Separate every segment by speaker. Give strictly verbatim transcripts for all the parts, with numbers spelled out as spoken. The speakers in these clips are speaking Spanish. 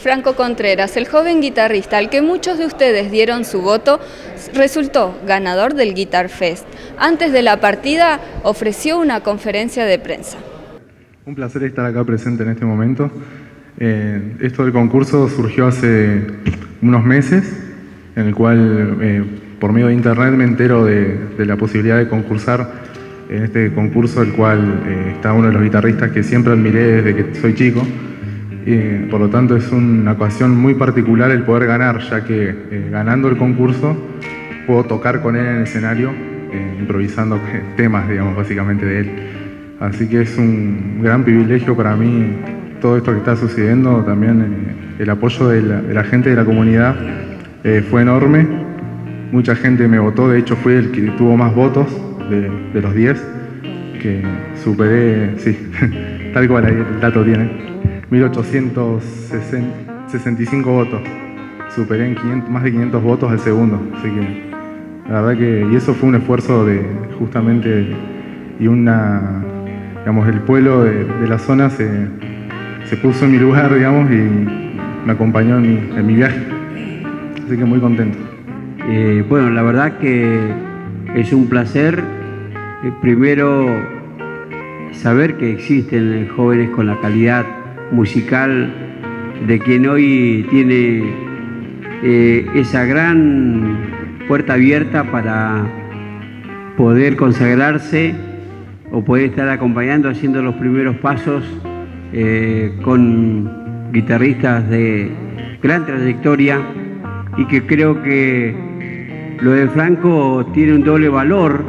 Speaker 1: Franco Contreras, el joven guitarrista al que muchos de ustedes dieron su voto, resultó ganador del Guitar Fest. Antes de la partida ofreció una conferencia de prensa.
Speaker 2: Un placer estar acá presente en este momento. Eh, esto del concurso surgió hace unos meses, en el cual eh, por medio de internet me entero de, de la posibilidad de concursar en este concurso, el cual eh, está uno de los guitarristas que siempre admiré desde que soy chico. Y por lo tanto es una ocasión muy particular el poder ganar, ya que eh, ganando el concurso puedo tocar con él en el escenario, eh, improvisando temas, digamos, básicamente de él. Así que es un gran privilegio para mí todo esto que está sucediendo. También eh, el apoyo de la, de la gente de la comunidad eh, fue enorme. Mucha gente me votó, de hecho fui el que tuvo más votos de, de los diez, que superé, sí, tal cual ahí el dato tiene. mil ochocientos sesenta y cinco votos, superé en quinientos, más de quinientos votos al segundo, así que la verdad que, y eso fue un esfuerzo de justamente, y una, digamos, el pueblo de, de la zona se, se puso en mi lugar, digamos, y me acompañó en mi, en mi viaje, así que muy contento.
Speaker 3: Eh, bueno, la verdad que es un placer, eh, primero, saber que existen jóvenes con la calidad musical de quien hoy tiene eh, esa gran puerta abierta para poder consagrarse o poder estar acompañando, haciendo los primeros pasos eh, con guitarristas de gran trayectoria, y que creo que lo de Franco tiene un doble valor,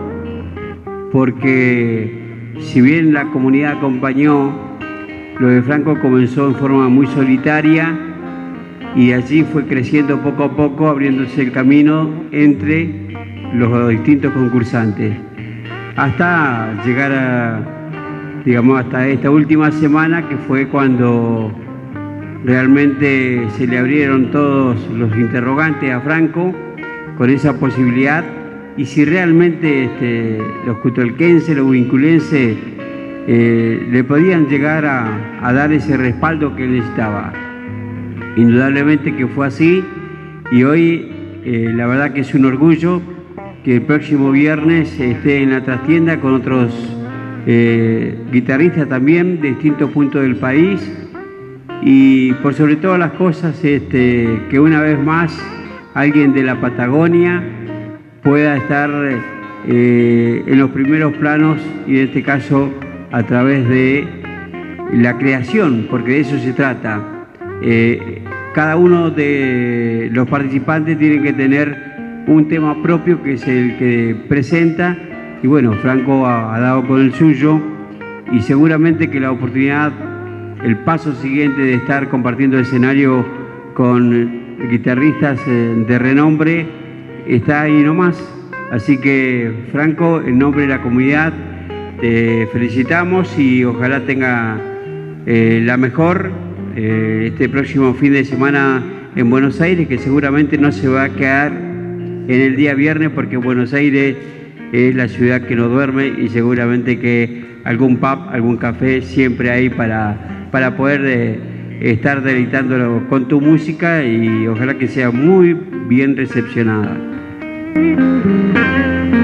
Speaker 3: porque si bien la comunidad acompañó, lo de Franco comenzó en forma muy solitaria y allí fue creciendo poco a poco, abriéndose el camino entre los distintos concursantes, hasta llegar a, digamos, hasta esta última semana, que fue cuando realmente se le abrieron todos los interrogantes a Franco con esa posibilidad, y si realmente este, los cutolquenses, los vinculenses, Eh, le podían llegar a, a dar ese respaldo que él necesitaba. Indudablemente que fue así, y hoy eh, la verdad que es un orgullo que el próximo viernes esté en la trastienda con otros eh, guitarristas también de distintos puntos del país, y por sobre todas las cosas este, que una vez más alguien de la Patagonia pueda estar eh, en los primeros planos, y en este caso a través de la creación, porque de eso se trata. Eh, cada uno de los participantes tiene que tener un tema propio, que es el que presenta, y bueno, Franco ha, ha dado con el suyo, y seguramente que la oportunidad, el paso siguiente de estar compartiendo escenario con guitarristas de renombre, está ahí nomás. Así que, Franco, en nombre de la comunidad, te felicitamos y ojalá tenga eh, la mejor eh, este próximo fin de semana en Buenos Aires, que seguramente no se va a quedar en el día viernes, porque Buenos Aires es la ciudad que no duerme, y seguramente que algún pub, algún café siempre hay para, para poder eh, estar deleitándolo con tu música, y ojalá que sea muy bien recepcionada.